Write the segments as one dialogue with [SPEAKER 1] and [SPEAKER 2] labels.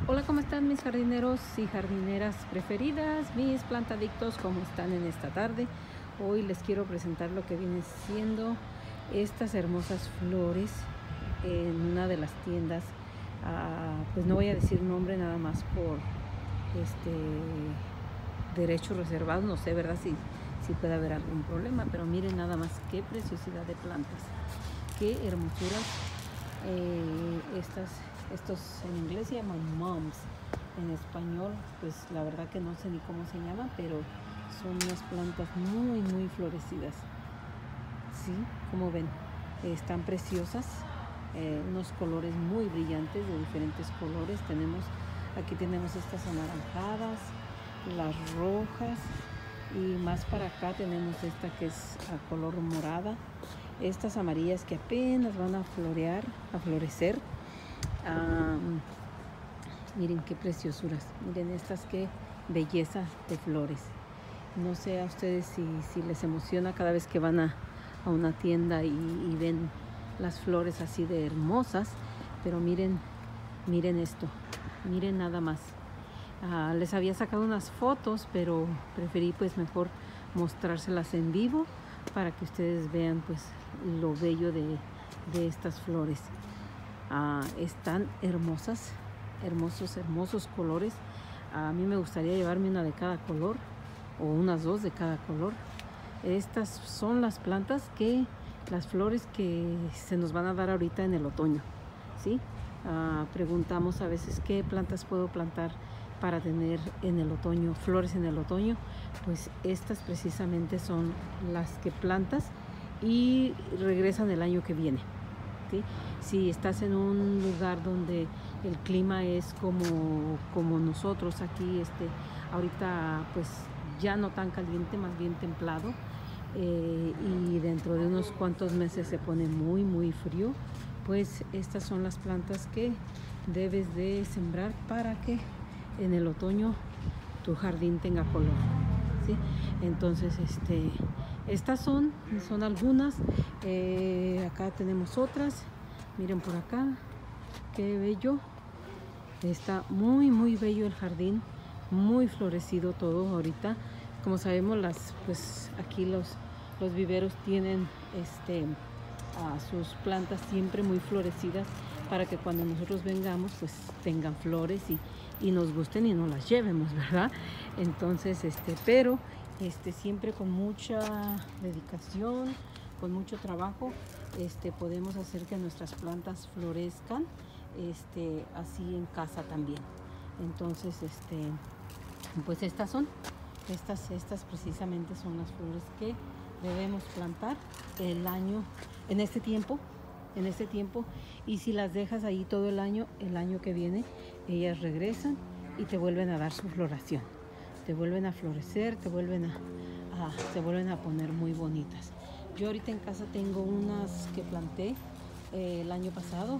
[SPEAKER 1] Hola, ¿cómo están mis jardineros y jardineras preferidas? Mis plantadictos, ¿cómo están en esta tarde? Hoy les quiero presentar lo que viene siendo estas hermosas flores en una de las tiendas. Pues no voy a decir nombre nada más por derechos reservados, no sé, ¿verdad? Si puede haber algún problema, pero miren nada más qué preciosidad de plantas, qué hermosuras. Estos en inglés se llaman mums, en español pues la verdad que no sé ni cómo se llama, pero son unas plantas muy florecidas, sí, como ven, están preciosas, unos colores muy brillantes de diferentes colores. Aquí tenemos estas anaranjadas, las rojas, y más para acá tenemos esta que es a color morada, estas amarillas que apenas van a florecer. Miren qué preciosuras, miren estas, qué belleza de flores. No sé a ustedes si les emociona cada vez que van a una tienda y ven las flores así de hermosas, pero miren esto, miren nada más. Les había sacado unas fotos, pero preferí pues mejor mostrárselas en vivo para que ustedes vean pues lo bello de estas flores. Están hermosas, hermosos colores. A mí me gustaría llevarme una de cada color o unas dos de cada color. Estas son las flores que se nos van a dar ahorita en el otoño, ¿sí? Preguntamos a veces qué plantas puedo plantar para tener en el otoño, flores en el otoño. Pues estas precisamente son las que plantas y regresan el año que viene, ¿sí? Si estás en un lugar donde el clima es como nosotros aquí, ahorita pues ya no tan caliente, más bien templado, y dentro de unos cuantos meses se pone muy frío, pues estas son las plantas que debes de sembrar para que en el otoño tu jardín tenga color, ¿sí? Entonces estas son algunas. Acá tenemos otras, miren por acá, qué bello, está muy bello el jardín, muy florecido todo ahorita. Como sabemos, pues aquí los viveros tienen sus plantas siempre muy florecidas para que cuando nosotros vengamos pues tengan flores y nos gusten y nos las llevemos, ¿verdad? Entonces pero siempre con mucha dedicación, con mucho trabajo, podemos hacer que nuestras plantas florezcan así en casa también. Entonces pues estas precisamente son las flores que debemos plantar el año en este tiempo, y si las dejas ahí todo el año que viene, ellas regresan y te vuelven a dar su floración, te vuelven a florecer, se vuelven a poner muy bonitas. Yo ahorita en casa tengo unas que planté el año pasado,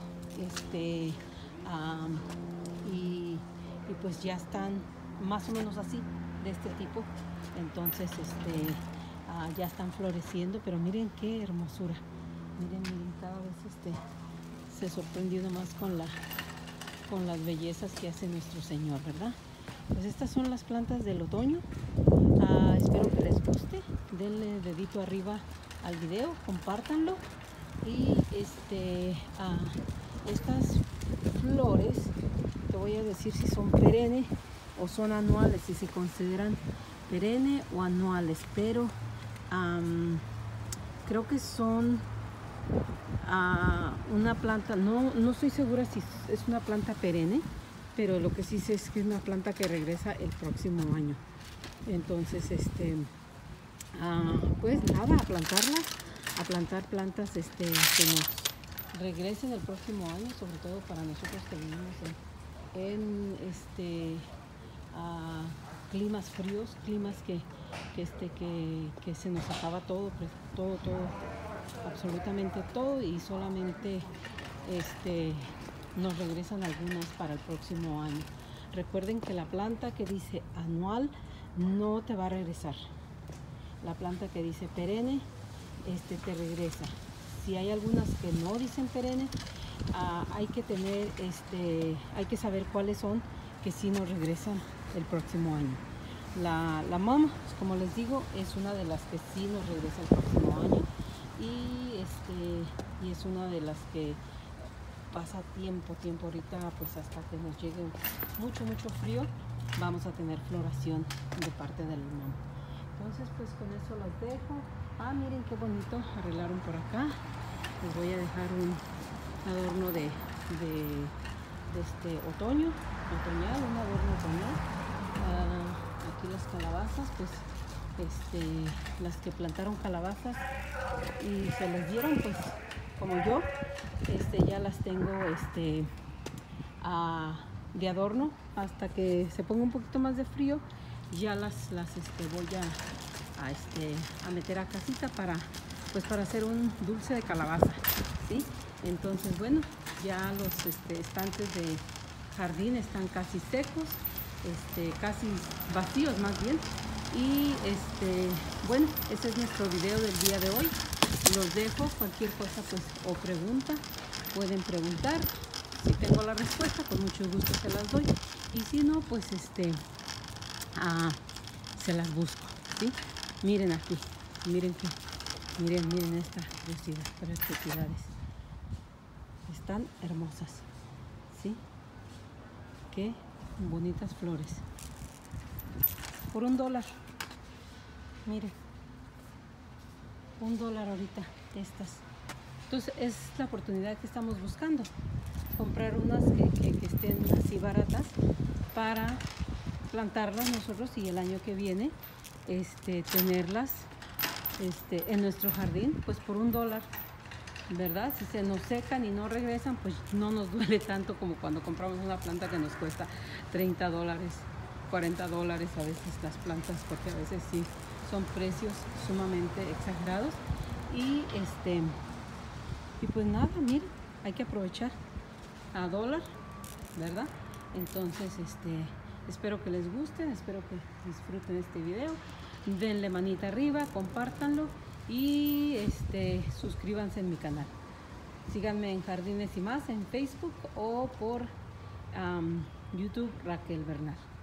[SPEAKER 1] y pues ya están más o menos así, de este tipo. Entonces ya están floreciendo, pero miren qué hermosura. Miren, cada vez se sorprendió más con las bellezas que hace nuestro Señor, ¿verdad? Pues estas son las plantas del otoño. Espero que les guste, denle dedito arriba al video, compártanlo. Y estas flores, te voy a decir si son perennes o son anuales, si se consideran perenne o anuales, pero creo que son una planta, no estoy segura si es una planta perenne, pero lo que sí sé es que es una planta que regresa el próximo año. Entonces pues nada, a plantar plantas que nos regresen el próximo año, sobre todo para nosotros que vivimos en climas fríos, climas que se nos acaba todo, absolutamente todo, y solamente nos regresan algunas para el próximo año. Recuerden que la planta que dice anual no te va a regresar. La planta que dice perenne te regresa. Si hay algunas que no dicen perenne, hay que tener, hay que saber cuáles son que sí nos regresan el próximo año. La mom, como les digo, es una de las que sí nos regresa el próximo año y es una de las que pasa tiempo ahorita, pues hasta que nos llegue mucho frío, vamos a tener floración de parte del mom. Entonces pues con eso las dejo. Miren qué bonito arreglaron por acá. Les voy a dejar un adorno de otoñal, un adorno otoñal. Aquí las calabazas, pues las que plantaron calabazas y se les dieron, pues como yo, ya las tengo de adorno hasta que se ponga un poquito más de frío. Ya las voy a meter a casita para hacer un dulce de calabaza, ¿sí? Entonces bueno, ya los estantes de jardín están casi secos, casi vacíos más bien. Y bueno, ese es nuestro video del día de hoy. Los dejo. Cualquier cosa pues o pregunta, pueden preguntar. Si tengo la respuesta, con mucho gusto se las doy, y si no, pues se las busco, ¿sí? Miren aquí, miren estas preciosidades, están hermosas, ¿sí? Qué bonitas flores, por $1. Miren, $1 ahorita estas. Entonces es la oportunidad que estamos buscando, comprar unas que estén así baratas para plantarlas nosotros y el año que viene tenerlas en nuestro jardín, pues por $1, ¿verdad? Si se nos secan y no regresan, pues no nos duele tanto como cuando compramos una planta que nos cuesta $30, $40 a veces las plantas, porque a veces sí son precios sumamente exagerados. Y pues nada, miren, hay que aprovechar a $1, ¿verdad? Entonces espero que les guste, espero que disfruten este video. Denle manita arriba, compártanlo y suscríbanse en mi canal. Síganme en Jardines y Más en Facebook o por YouTube Raquel Bernal.